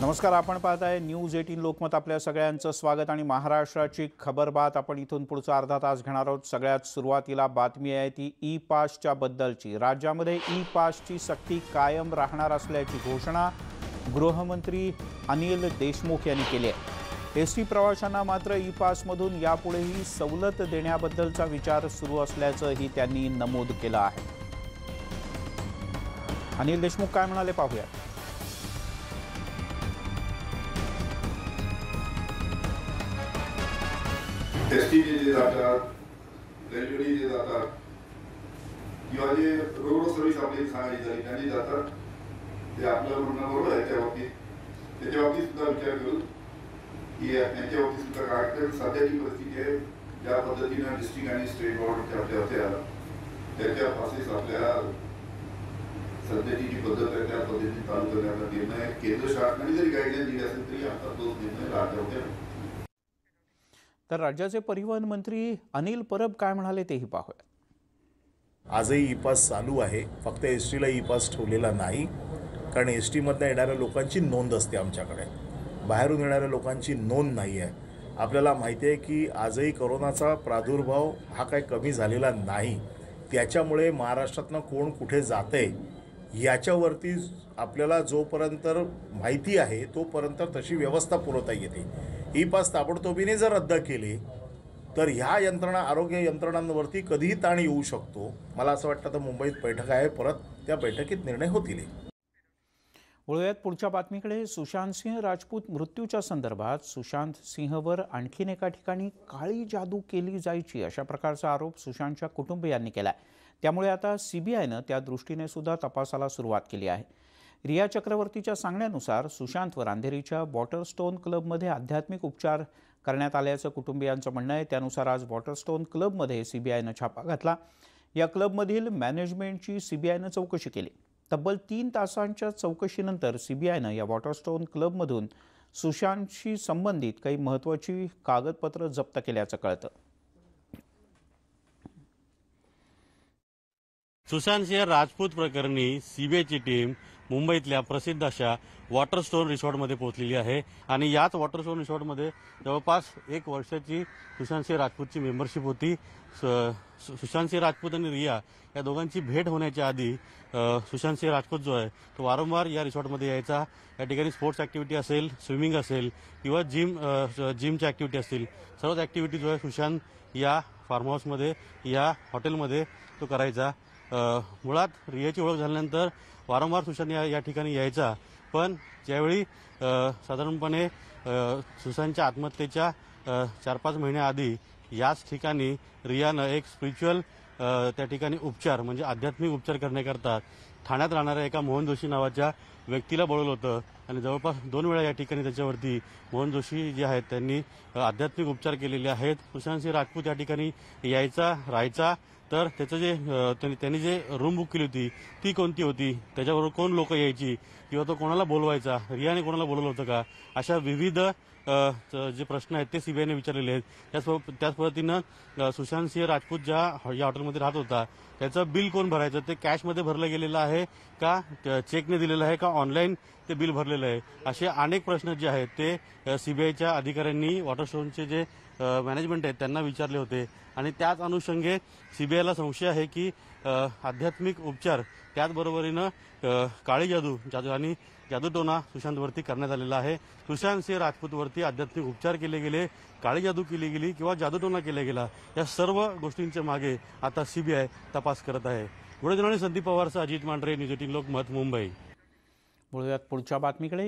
नमस्कार, आपण पाहताय न्यूज 18 लोकमत। आपल्या सगळ्यांचं स्वागत आणि महाराष्ट्राची खबरबात आपण इथून पुढचा अर्धा तास घेणार आहोत। सगळ्यात सुरुवातीला बातमी आहे ती ई पासच्या बद्दलची। राज्यामध्ये ई पासची सक्ती कायम राहणार असल्याची घोषणा गृहमंत्री अनिल देशमुख यांनी केली आहे। एसटी प्रवाशांना मात्र ई पासमधून यापुढेही सवलत देण्याबद्दलचा विचार सुरू असल्याचंही त्यांनी नमूद केलं आहे। अनिल देशमुख काय म्हणाले पाहूया। एसटी जे जातात, रेल्वे जे जातात किंवा जे रोड सर्व्हिस आपली सांगायची झाली त्यांनी जातात, ते आपलं म्हणणं बरोबर आहे। त्याच्या बाबतीत सुद्धा विचार करून की त्यांच्या बाबतीत सुद्धा काय तर सध्याची परिस्थिती आहे, ज्या पद्धतीनं डिस्ट्रिक्ट आणि स्टेट बोर्डच्या आपल्या होत्या त्याच्या पासेस आपल्या सध्याची जी पद्धत आहे त्या पद्धतीने चालू करण्याचा निर्णय केंद्र शासनाने जरी गाईडलाईन दिली असेल तरी आता तो निर्णय राज्यामध्ये। तर राज्याचे परिवहन मंत्री अनिल परब काय म्हणाले तेही पाहूया। आजही ई पास चालू आहे, फक्त एसटीला ई पास ठेवलेला नाही, कारण एसटी मधून येणाऱ्या लोकांची नोंद असते आमच्याकडे, बाहेरून येणाऱ्या लोकांची नोंद नाही आहे। आपल्याला माहिती आहे की आजही कोरोनाचा प्रादुर्भाव हा काही कमी झालेला नाही, त्याच्यामुळे महाराष्ट्रातनं कोण कुठे जाते याच्यावरती आपल्याला जोपर्यंत माहिती आहे तोपर्यंत तशी व्यवस्था पुरवता येते। ई पास ताबडतोबीने जर रद्द केले तर ह्या यंत्रणा आरोग्य यंत्रणांवरती कधीही ताण येऊ शकतो। मला असं वाटतं तर मुंबईत बैठक आहे, परत त्या बैठकीत निर्णय होतील। वळूयात पुढच्या बातमीकडे। सुशांत सिंह राजपूत मृत्यूच्या संदर्भात सुशांत सिंहवर आणखीन एका ठिकाणी काळी जादू केली जायची अशा प्रकारचा आरोप सुशांतच्या कुटुंबियांनी केलाय। त्यामुळे आता सीबीआयनं त्या दृष्टीने सुद्धा तपासाला सुरुवात केली आहे। रिया चक्रवर्तीच्या सांगण्यानुसार सुशांतवर अंधेरीच्या वॉटरस्टोन क्लबमध्ये आध्यात्मिक उपचार करण्यात आल्याचं कुटुंबियांचं म्हणणं आहे। त्यानुसार आज वॉटरस्टोन क्लबमध्ये सीबीआयनं छापा घातला। या क्लबमधील मॅनेजमेंटची सीबीआयनं चौकशी केली। तब्बल 3 तासांच्या चौकशीनंतर सीबीआयनं या वॉटरस्टोन क्लबमधून सुशांतशी संबंधित काही महत्त्वाची कागदपत्र जप्त केल्याचं कळतं। सुशांत सिंह राजपूत प्रकरणी सीबीआयची टीम मुंबईतल्या प्रसिद्ध अशा वॉटरस्टोन रिसॉर्टमध्ये पोहोचलेली आहे आणि याच वॉटरस्टोन रिसॉर्टमध्ये जवळपास 1 वर्षाची सुशांत सिंह राजपूतची मेंबरशिप होती। सुशांत सिंह राजपूत आणि रिया या दोघांची भेट होण्याच्या आधी सुशांत सिंह राजपूत जो आहे तो वारंवार या रिसॉर्टमध्ये यायचा। या ठिकाणी स्पोर्ट्स ॲक्टिव्हिटी असेल, स्विमिंग असेल किंवा जिमच्या ॲक्टिव्हिटी असतील, सर्वच ॲक्टिव्हिटी जो आहे सुशांत या फार्म हाऊसमध्ये या हॉटेलमध्ये तो करायचा। मुळात रियाची ओळख झाल्यानंतर वारंवार सुशांत या ठिकाणी यायचा, पण ज्यावेळी साधारणपणे सुशांतच्या आत्महत्येच्या 4-5 महिन्याआधी याच ठिकाणी रियानं एक स्पिरिच्युअल त्या ठिकाणी उपचार म्हणजे आध्यात्मिक उपचार करण्याकरता ठाण्यात राहणाऱ्या एका मोहन जोशी नावाच्या व्यक्तीला बोलवलं होतं आणि जवळपास 2 वेळा या ठिकाणी त्याच्यावरती मोहन जोशी जे आहेत त्यांनी आध्यात्मिक उपचार केलेले आहेत। सुशांत सिंह राजपूत या ठिकाणी यायचा, राहायचा, तर त्याचं जे त्यांनी जे रूम बुक केली होती ती कोणती होती, त्याच्याबरोबर कोण लोक यायची किंवा तो कोणाला बोलवायचा, रियाने कोणाला बोलवलं होतं का, अशा विविध जे प्रश्न आहेत ते सीबीआयने विचारलेले आहेत। त्याच पद्धतीनं सुशांत सिंह राजपूत ज्या या हॉटेलमध्ये राहत होता त्याचं बिल कोण भरायचं, ते कॅशमध्ये भरलं गेलेलं आहे का, चेकने दिलेलं आहे का, ऑनलाईन ते बिल भरलेलं आहे, असे अनेक प्रश्न जे आहेत ते सीबीआयच्या अधिकाऱ्यांनी वॉटरस्टोनचे जे मॅनेजमेंट आहेत त्यांना विचारले होते आणि त्याच अनुषंगे सीबीआयला संशय आहे की आध्यात्मिक उपचार त्याचबरोबरीनं काळी जादू आणि जादूटोना सुशांतवरती करण्यात आलेला आहे। सुशांत सिंह राजपूतवरती आध्यात्मिक उपचार केले गेले, काळी जादू केली गेली किंवा जादूटोना केला गेला, या सर्व गोष्टींच्या मागे आता सीबीआय तपास करत आहे। पुढे संदीप पवारसह अजित मांढरे, न्यूज 18 लोकमत, मुंबई। वळूयात पुढच्या बातमीकडे।